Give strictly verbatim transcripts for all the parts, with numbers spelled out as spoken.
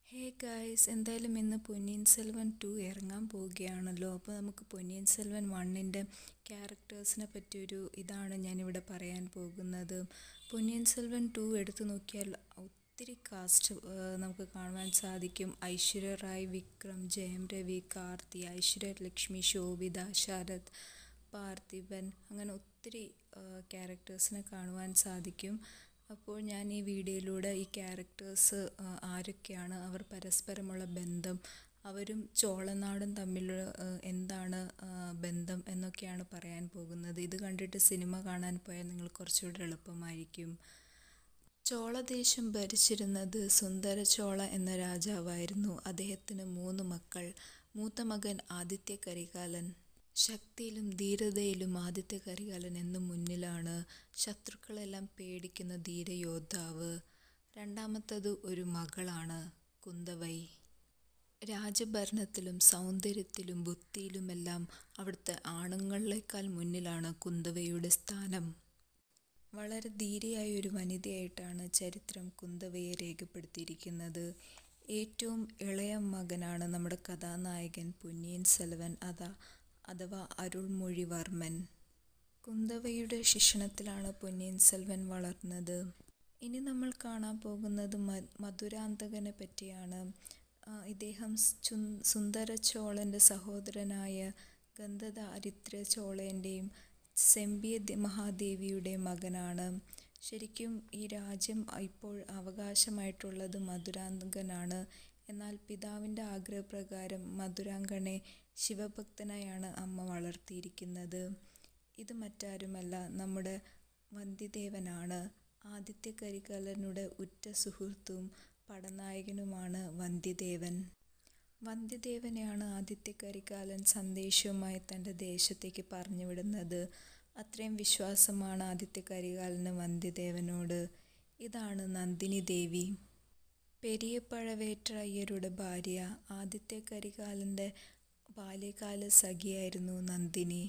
Hey guys, എന്തായാലും ഇന്ന് Ponniyin Selvan to ഇറങ്ങാൻ പോവുകയാണല്ലോ. അപ്പോൾ നമുക്ക് പൊന്നിയിൻ സെൽവൻ വണ്ണിൻ്റെ ക്യാരക്ടേഴ്സിനെ പറ്റിയൊരു ഇതാണ് ഞാനിവിടെ പറയാൻ പോകുന്നത്. പൊന്നിയിൻ സെൽവൻ ടു എടുത്തു നോക്കിയാൽ ഒത്തിരി കാസ്റ്റ് നമുക്ക് കാണുവാൻ സാധിക്കും. ഐശ്വര്യ റായ്, വിക്രം, ജയം രവി, കാർത്തി, ഐശ്വര്യ ലക്ഷ്മി, ശോഭിത, ശരത്, പാർത്ഥിബൻ, അങ്ങനെ ഒത്തിരി ക്യാരക്ടേഴ്സിനെ കാണുവാൻ സാധിക്കും. അപ്പോൾ ഞാൻ ഈ വീഡിയോയിലൂടെ ഈ ക്യാരക്ടേഴ്സ് ആരൊക്കെയാണ്, അവർ പരസ്പരമുള്ള ബന്ധം, അവരും ചോളനാടും തമ്മിലുള്ള എന്താണ് ബന്ധം എന്നൊക്കെയാണ് പറയാൻ പോകുന്നത്. ഇത് കണ്ടിട്ട് സിനിമ കാണാൻ പോയാൽ നിങ്ങൾ കുറച്ചുകൂടെ എളുപ്പമായിരിക്കും. ചോളദേശം ഭരിച്ചിരുന്നത് സുന്ദര ചോള എന്ന രാജാവായിരുന്നു. അദ്ദേഹത്തിന് മൂന്ന് മക്കൾ. മൂത്ത മകൻ ആദിത്യ കരികാലൻ. ശക്തിയിലും ധീരതയിലും ആദിത്യ കരികാലൻ എന്നും മുന്നിലാണ്. ശത്രുക്കളെല്ലാം പേടിക്കുന്ന ധീരയോദ്ധാവ്. രണ്ടാമത്തത് ഒരു മകളാണ്, കുന്തവൈ. രാജഭരണത്തിലും സൗന്ദര്യത്തിലും ബുദ്ധിയിലുമെല്ലാം അവിടുത്തെ ആണുങ്ങളേക്കാൾ മുന്നിലാണ് കുന്തവയുടെ സ്ഥാനം. വളരെ ധീരയായ ഒരു വനിതയായിട്ടാണ് ചരിത്രം കുന്തവയെ രേഖപ്പെടുത്തിയിരിക്കുന്നത്. ഏറ്റവും ഇളയ മകനാണ് നമ്മുടെ കഥാനായകൻ പൊന്നിയിൻ സെൽവൻ അതാ അഥവാ അരുൾമൊഴിവർമ്മൻ. കുന്തവയുടെ ശിക്ഷണത്തിലാണ് പൊന്നിയിൻ സെൽവൻ വളർന്നത്. ഇനി നമ്മൾ കാണാൻ പോകുന്നത് മധുരാന്തകനെ പറ്റിയാണ്. ഇദ്ദേഹം സുന്ദര ചോളൻ്റെ സഹോദരനായ ഗന്ധധാരിദ്ര്യ ചോളൻ്റെയും സെമ്പിയ മഹാദേവിയുടെ മകനാണ്. ശരിക്കും ഈ രാജ്യം ഇപ്പോൾ അവകാശമായിട്ടുള്ളത് മധുരാന്തകനാണ്. എന്നാൽ പിതാവിൻ്റെ ആഗ്രഹപ്രകാരം മധുരാങ്കനെ ശിവഭക്തനായാണ് അമ്മ വളർത്തിയിരിക്കുന്നത്. ഇത് മറ്റാരുമല്ല, നമ്മുടെ വന്ധ്യദേവനാണ്. ആദിത്യ കരികാലനുടെ ഉറ്റ സുഹൃത്തും പടനായകനുമാണ് വന്ധ്യദേവൻ. വന്ധ്യദേവനെയാണ് ആദിത്യ കരികാലൻ സന്ദേശവുമായി തൻ്റെ ദേശത്തേക്ക് പറഞ്ഞുവിടുന്നത്. അത്രയും വിശ്വാസമാണ് ആദിത്യ കരികാലന് വന്ധ്യദേവനോട്. ഇതാണ് നന്ദിനി ദേവി, പെരിയ പഴവേറ്റയ്യരുടെ ഭാര്യ. ആദിത്യ കരികാലൻ്റെ ബാല്യകാല സഖിയായിരുന്നു നന്ദിനി.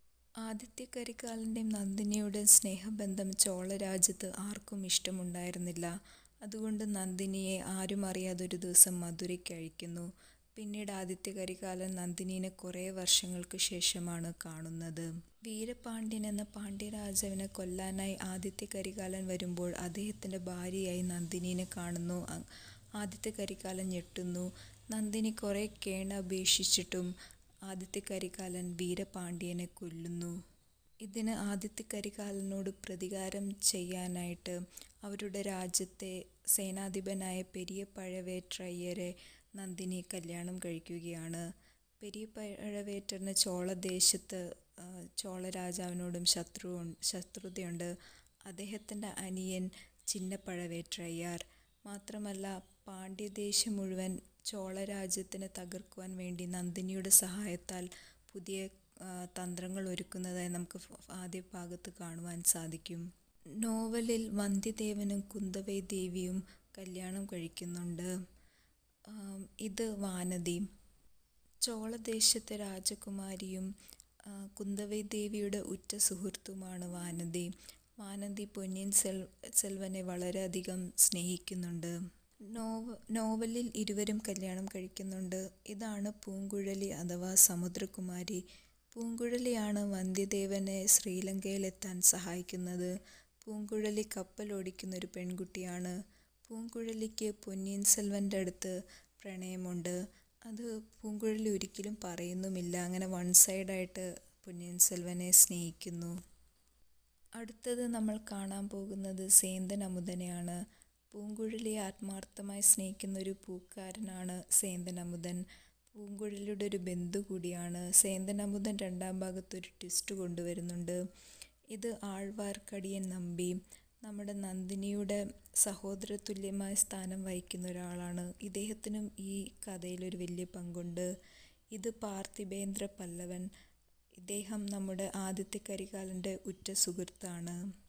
ആദിത്യ കരികാലൻ്റെയും നന്ദിനിയുടെയും സ്നേഹബന്ധം ചോളരാജ്യത്ത് ആർക്കും ഇഷ്ടമുണ്ടായിരുന്നില്ല. അതുകൊണ്ട് നന്ദിനിയെ ആരും അറിയാതെ ഒരു ദിവസം മധുരയ്ക്ക് അയക്കുന്നു. പിന്നീട് ആദിത്യ കരികാലൻ നന്ദിനിയെ കുറേ വർഷങ്ങൾക്ക് ശേഷമാണ് കാണുന്നത്. വീരപാണ്ഡ്യൻ എന്ന പാണ്ഡ്യരാജാവിനെ കൊല്ലാനായി ആദിത്യ കരികാലൻ വരുമ്പോൾ അദ്ദേഹത്തിൻ്റെ ഭാര്യയായി നന്ദിനിയെ കാണുന്നു. ആദിത്യ കരികാലൻ ഞെട്ടുന്നു. നന്ദിനി കുറേ കേണപേക്ഷിച്ചിട്ടും ആദിത്യ കരികാലൻ വീരപാണ്ഡ്യനെ കൊല്ലുന്നു. ഇതിന് ആദിത്യ കരികാലനോട് പ്രതികാരം ചെയ്യാനായിട്ട് അവരുടെ രാജ്യത്തെ സേനാധിപനായ പെരിയ പഴവേറ്റയ്യരെ നന്ദിനി കല്യാണം കഴിക്കുകയാണ്. പെരിയ പഴവേറ്ററിന് ചോളദേശത്ത് ചോള രാജാവിനോടും ശത്രു ശത്രുതയുണ്ട്. അദ്ദേഹത്തിൻ്റെ അനിയൻ ചിന്ന പഴവേറ്റയ്യർ. മാത്രമല്ല, പാണ്ഡ്യദേശം മുഴുവൻ ചോളരാജ്യത്തിനെ തകർക്കുവാൻ വേണ്ടി നന്ദിനിയുടെ സഹായത്താൽ പുതിയ തന്ത്രങ്ങൾ ഒരുക്കുന്നതായി നമുക്ക് ആദ്യ ഭാഗത്ത് കാണുവാൻ സാധിക്കും. നോവലിൽ വന്ധ്യദേവനും കുന്തവൈ ദേവിയും കല്യാണം കഴിക്കുന്നുണ്ട്. ഇത് വാനതി, ചോളദേശത്തെ രാജകുമാരിയും കുന്തവൈ ദേവിയുടെ ഉറ്റ സുഹൃത്തുമാണ് വാനതി. വാനതി പൊന്നിയിൻ സെൽ സെൽവനെ വളരെയധികം സ്നേഹിക്കുന്നുണ്ട്. നോവ നോവലിൽ ഇരുവരും കല്യാണം കഴിക്കുന്നുണ്ട്. ഇതാണ് പൂങ്കുഴലി അഥവാ സമുദ്രകുമാരി. പൂങ്കുഴലിയാണ് വന്ധ്യദേവനെ ശ്രീലങ്കയിലെത്താൻ സഹായിക്കുന്നത്. പൂങ്കുഴലി കപ്പൽ ഓടിക്കുന്ന ഒരു പെൺകുട്ടിയാണ്. പൂങ്കുഴലിക്ക് പൊന്നിയിൻ സെൽവൻ്റെ അടുത്ത് പ്രണയമുണ്ട്. അത് പൂങ്കുഴലി ഒരിക്കലും പറയുന്നുമില്ല. അങ്ങനെ വൺ സൈഡായിട്ട് പൊന്നിയിൻ സെൽവനെ സ്നേഹിക്കുന്നു. അടുത്തത് നമ്മൾ കാണാൻ പോകുന്നത് സേന്തൻ അമുദനെയാണ്. പൂങ്കുഴലിയെ ആത്മാർത്ഥമായി സ്നേഹിക്കുന്ന ഒരു പൂക്കാരനാണ് സേന്തൻ അമുദൻ. പൂങ്കുഴലിയുടെ ഒരു ബന്ധു കൂടിയാണ്. സേന്തൻ അമുദൻ രണ്ടാം ഭാഗത്ത് ഒരു ട്വിസ്റ്റ് കൊണ്ടുവരുന്നുണ്ട്. ഇത് ആഴ്വാർക്കടിയൻ നമ്പി, നമ്മുടെ നന്ദിനിയുടെ സഹോദര തുല്യമായ സ്ഥാനം വഹിക്കുന്ന ഒരാളാണ്. ഇദ്ദേഹത്തിനും ഈ കഥയിലൊരു വലിയ പങ്കുണ്ട്. ഇത് പാർത്ഥിബേന്ദ്ര പല്ലവൻ. ഇദ്ദേഹം നമ്മുടെ ആദിത്യ കരികാലൻ്റെ ഉറ്റ സുഹൃത്താണ്.